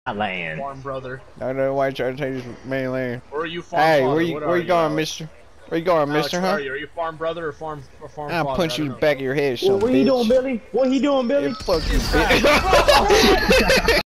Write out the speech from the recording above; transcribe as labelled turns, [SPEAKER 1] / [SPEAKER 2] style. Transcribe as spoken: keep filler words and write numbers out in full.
[SPEAKER 1] land.
[SPEAKER 2] Farm brother.
[SPEAKER 3] I don't know why you trying to take this man land.
[SPEAKER 2] Or are you farm
[SPEAKER 3] Hey,
[SPEAKER 2] father?
[SPEAKER 3] where you
[SPEAKER 2] What
[SPEAKER 3] where
[SPEAKER 2] are
[SPEAKER 3] you going,
[SPEAKER 2] Alex?
[SPEAKER 3] mister? Where you going,
[SPEAKER 2] Alex,
[SPEAKER 3] mister,
[SPEAKER 2] what
[SPEAKER 3] huh?
[SPEAKER 2] are you? Are you farm brother or farm or farm
[SPEAKER 3] I'll
[SPEAKER 2] father?
[SPEAKER 3] punch you in the back of your head,
[SPEAKER 4] Well,
[SPEAKER 3] son
[SPEAKER 4] what
[SPEAKER 3] bitch.
[SPEAKER 4] you doing, Billy? What he doing, Billy?
[SPEAKER 3] Yeah, fuck you, bitch.